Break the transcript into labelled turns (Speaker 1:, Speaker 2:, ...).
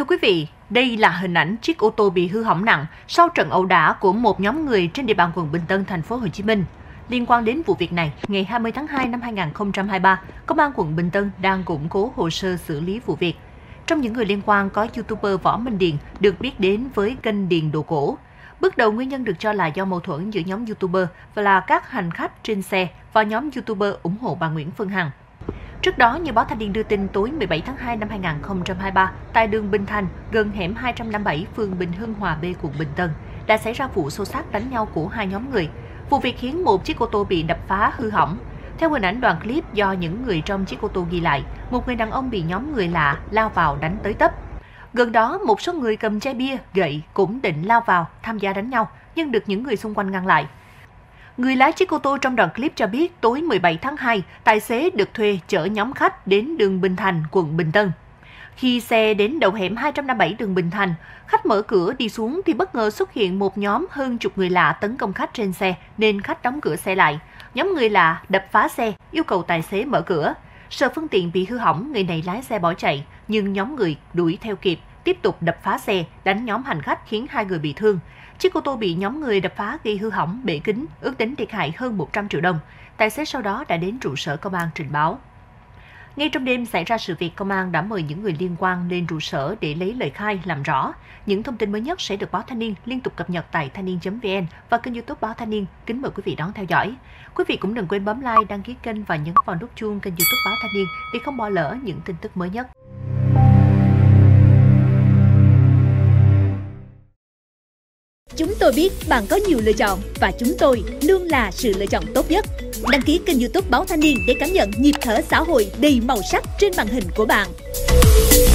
Speaker 1: Thưa quý vị, đây là hình ảnh chiếc ô tô bị hư hỏng nặng sau trận ẩu đả của một nhóm người trên địa bàn quận Bình Tân, thành phố Hồ Chí Minh. Liên quan đến vụ việc này, ngày 20 tháng 2 năm 2023, Công an quận Bình Tân đang củng cố hồ sơ xử lý vụ việc. Trong những người liên quan có YouTuber Võ Minh Điền được biết đến với kênh Điền Đồ Cổ. Bước đầu nguyên nhân được cho là do mâu thuẫn giữa nhóm YouTuber và là các hành khách trên xe và nhóm YouTuber ủng hộ bà Nguyễn Phương Hằng. Trước đó, như báo Thanh niên đưa tin, tối 17 tháng 2 năm 2023, tại đường Bình Thành, gần hẻm 257 phường Bình Hưng Hòa B, quận Bình Tân, đã xảy ra vụ xô xát đánh nhau của hai nhóm người. Vụ việc khiến một chiếc ô tô bị đập phá hư hỏng. Theo hình ảnh đoạn clip do những người trong chiếc ô tô ghi lại, một người đàn ông bị nhóm người lạ lao vào đánh tới tấp. Gần đó, một số người cầm chai bia, gậy cũng định lao vào tham gia đánh nhau, nhưng được những người xung quanh ngăn lại. Người lái chiếc ô tô trong đoạn clip cho biết tối 17 tháng 2, tài xế được thuê chở nhóm khách đến đường Bình Thành, quận Bình Tân. Khi xe đến đầu hẻm 257 đường Bình Thành, khách mở cửa đi xuống thì bất ngờ xuất hiện một nhóm hơn chục người lạ tấn công khách trên xe nên khách đóng cửa xe lại. Nhóm người lạ đập phá xe, yêu cầu tài xế mở cửa. Sợ phương tiện bị hư hỏng, người này lái xe bỏ chạy, nhưng nhóm người đuổi theo kịp, tiếp tục đập phá xe, đánh nhóm hành khách khiến 2 người bị thương. Chiếc ô tô bị nhóm người đập phá gây hư hỏng, bể kính, ước tính thiệt hại hơn 100 triệu đồng. Tài xế sau đó đã đến trụ sở công an trình báo. Ngay trong đêm xảy ra sự việc, công an đã mời những người liên quan lên trụ sở để lấy lời khai làm rõ. Những thông tin mới nhất sẽ được báo Thanh niên liên tục cập nhật tại thanhniên.vn và kênh YouTube báo Thanh niên. Kính mời quý vị đón theo dõi. Quý vị cũng đừng quên bấm like, đăng ký kênh và nhấn vào nút chuông kênh YouTube báo Thanh niên để không bỏ lỡ những tin tức mới nhất.
Speaker 2: Chúng tôi biết bạn có nhiều lựa chọn và chúng tôi luôn là sự lựa chọn tốt nhất. Đăng ký kênh YouTube báo Thanh niên để cảm nhận nhịp thở xã hội đầy màu sắc trên màn hình của bạn.